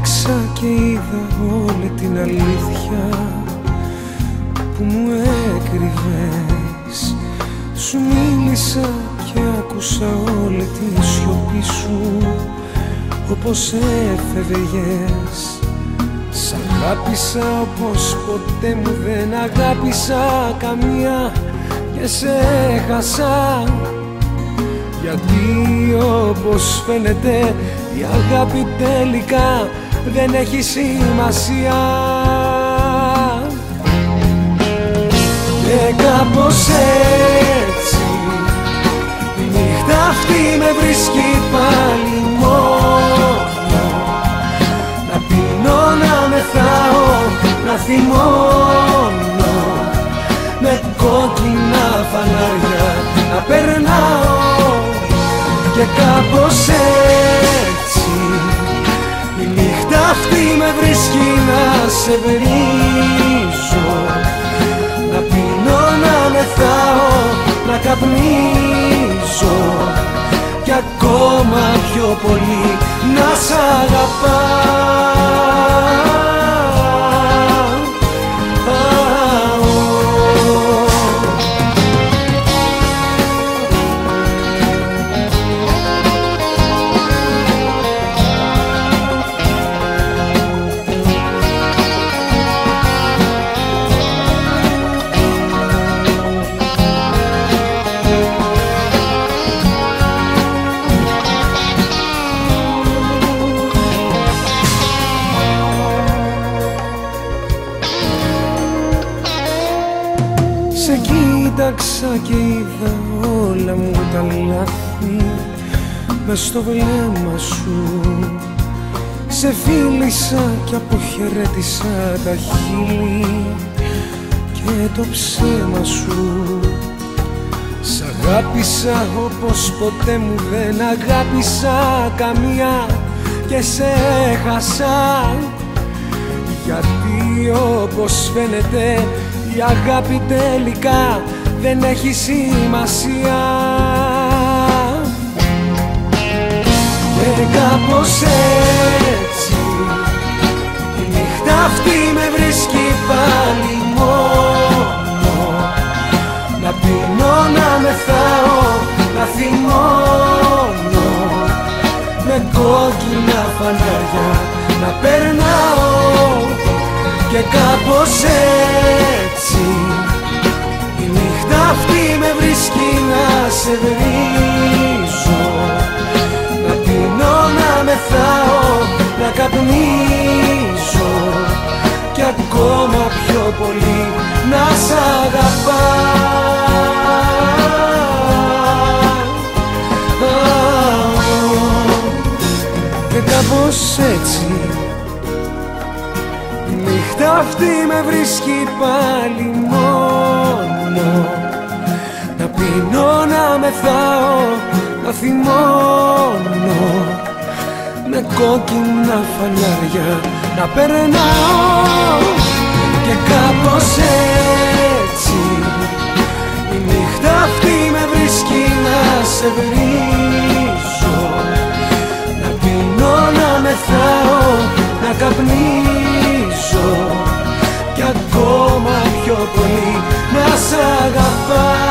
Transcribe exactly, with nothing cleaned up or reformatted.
κοίταξα και είδα όλη την αλήθεια που μου έκρυβες. Σου μίλησα και άκουσα όλη τη σιωπή σου, όπως έφευγες. Σ' αγάπησα όπως ποτέ μου δεν αγάπησα καμία και σε έχασα. Γιατί όπως φαίνεται η αγάπη τελικά δεν έχει σημασία. Και κάπως έτσι η νύχτα αυτή με βρίσκει πάλι μόνο. Να πίνω, να μεθάω, να θυμώνω, με κόκκινα φανάρια να περνάω. Και κάπως έτσι η νύχτα αυτή με βρίσκει να σε βρίζω. Να πίνω, να μεθάω, να καπνίζω κι ακόμα πιο πολύ να σ' αγαπάω. Σε κοίταξα και είδα όλα μου τα λάθη μες στο βλέμμα σου. Σε φίλησα και αποχαιρέτησα τα χείλη και το ψέμα σου. Σ' αγάπησα όπως ποτέ μου δεν αγάπησα καμία και σε έχασα. Γιατί όπως φαίνεται η αγάπη τελικά δεν έχει σημασία. Και κάπως έτσι η νύχτα αυτή με βρίσκει πάλι μόνο. Να πίνω, να μεθάω, να θυμώνω, με κόκκινα φανάρια να περνάω. Και κάπως έτσι η νύχτα αυτή με βρίσκει να σε βρίζω. Να πίνω, να μεθάω, να καπνίζω κι ακόμα πιο πολύ να σ' αγαπάω. Και κάπως έτσι η νύχτα αυτή με βρίσκει πάλι μόνο. Να πίνω, να μεθάω, να θυμώνω, με κόκκινα φανάρια να περνάω. Και κάπως έτσι η νύχτα αυτή με βρίσκει να σε βρίζω. Να πίνω, να μεθάω, να καπνίζω κι ακόμα πιο πολύ να σ' αγαπάω.